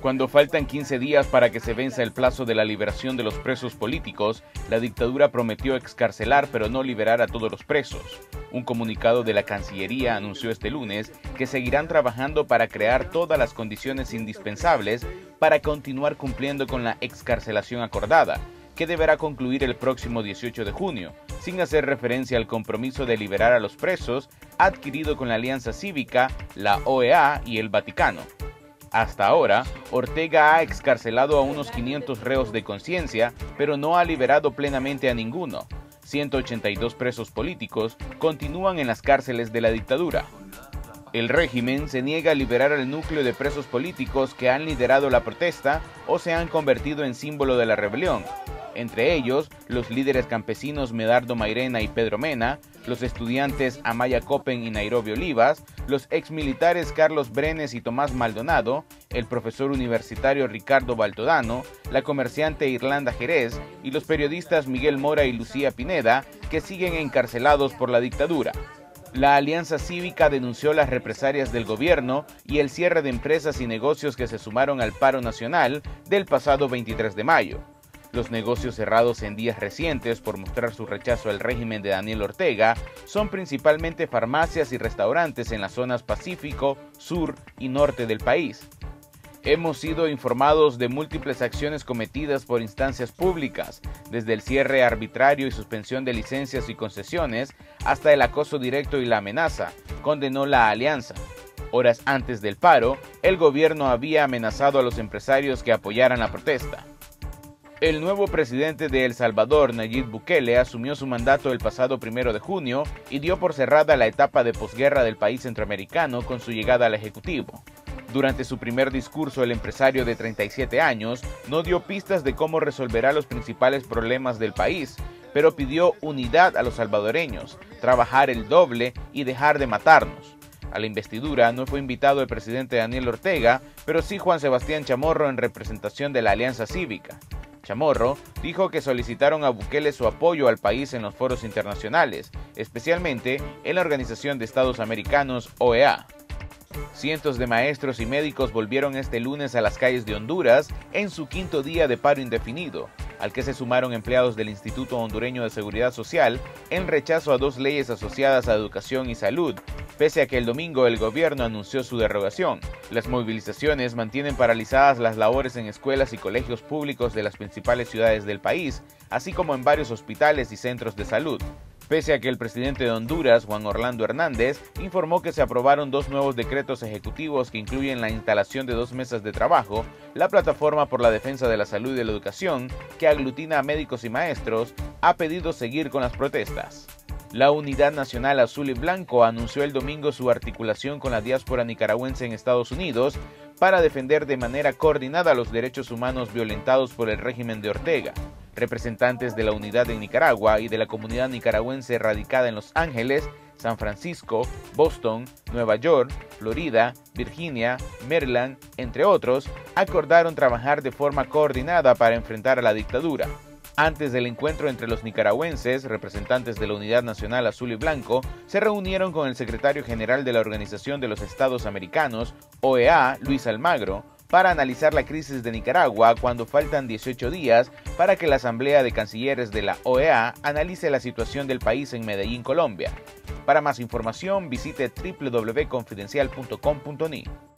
Cuando faltan 15 días para que se venza el plazo de la liberación de los presos políticos, la dictadura prometió excarcelar pero no liberar a todos los presos. Un comunicado de la Cancillería anunció este lunes que seguirán trabajando para crear todas las condiciones indispensables para continuar cumpliendo con la excarcelación acordada, que deberá concluir el próximo 18 de junio, sin hacer referencia al compromiso de liberar a los presos adquirido con la Alianza Cívica, la OEA y el Vaticano. Hasta ahora, Ortega ha excarcelado a unos 500 reos de conciencia, pero no ha liberado plenamente a ninguno. 182 presos políticos continúan en las cárceles de la dictadura. El régimen se niega a liberar al núcleo de presos políticos que han liderado la protesta o se han convertido en símbolo de la rebelión. Entre ellos, los líderes campesinos Medardo Mairena y Pedro Mena, los estudiantes Amaya Coppen y Nairobi Olivas, los exmilitares Carlos Brenes y Tomás Maldonado, el profesor universitario Ricardo Baltodano, la comerciante Irlanda Jerez y los periodistas Miguel Mora y Lucía Pineda, que siguen encarcelados por la dictadura. La Alianza Cívica denunció las represalias del gobierno y el cierre de empresas y negocios que se sumaron al paro nacional del pasado 23 de mayo. Los negocios cerrados en días recientes por mostrar su rechazo al régimen de Daniel Ortega son principalmente farmacias y restaurantes en las zonas Pacífico, Sur y Norte del país. Hemos sido informados de múltiples acciones cometidas por instancias públicas, desde el cierre arbitrario y suspensión de licencias y concesiones hasta el acoso directo y la amenaza, condenó la alianza. Horas antes del paro, el gobierno había amenazado a los empresarios que apoyaran la protesta. El nuevo presidente de El Salvador, Nayib Bukele, asumió su mandato el pasado 1 de junio y dio por cerrada la etapa de posguerra del país centroamericano con su llegada al Ejecutivo. Durante su primer discurso, el empresario de 37 años no dio pistas de cómo resolverá los principales problemas del país, pero pidió unidad a los salvadoreños, trabajar el doble y dejar de matarnos. A la investidura no fue invitado el presidente Daniel Ortega, pero sí Juan Sebastián Chamorro en representación de la Alianza Cívica. Chamorro dijo que solicitaron a Bukele su apoyo al país en los foros internacionales, especialmente en la Organización de Estados Americanos, OEA. Cientos de maestros y médicos volvieron este lunes a las calles de Honduras en su quinto día de paro indefinido, al que se sumaron empleados del Instituto Hondureño de Seguridad Social en rechazo a dos leyes asociadas a educación y salud, pese a que el domingo el gobierno anunció su derogación. Las movilizaciones mantienen paralizadas las labores en escuelas y colegios públicos de las principales ciudades del país, así como en varios hospitales y centros de salud. Pese a que el presidente de Honduras, Juan Orlando Hernández, informó que se aprobaron dos nuevos decretos ejecutivos que incluyen la instalación de 2 mesas de trabajo, la Plataforma por la Defensa de la Salud y de la Educación, que aglutina a médicos y maestros, ha pedido seguir con las protestas. La Unidad Nacional Azul y Blanco anunció el domingo su articulación con la diáspora nicaragüense en Estados Unidos para defender de manera coordinada los derechos humanos violentados por el régimen de Ortega. Representantes de la Unidad en Nicaragua y de la comunidad nicaragüense radicada en Los Ángeles, San Francisco, Boston, Nueva York, Florida, Virginia, Maryland, entre otros, acordaron trabajar de forma coordinada para enfrentar a la dictadura. Antes del encuentro entre los nicaragüenses, representantes de la Unidad Nacional Azul y Blanco se reunieron con el secretario general de la Organización de los Estados Americanos, OEA, Luis Almagro, para analizar la crisis de Nicaragua cuando faltan 18 días para que la Asamblea de Cancilleres de la OEA analice la situación del país en Medellín, Colombia. Para más información visite www.confidencial.com.ni.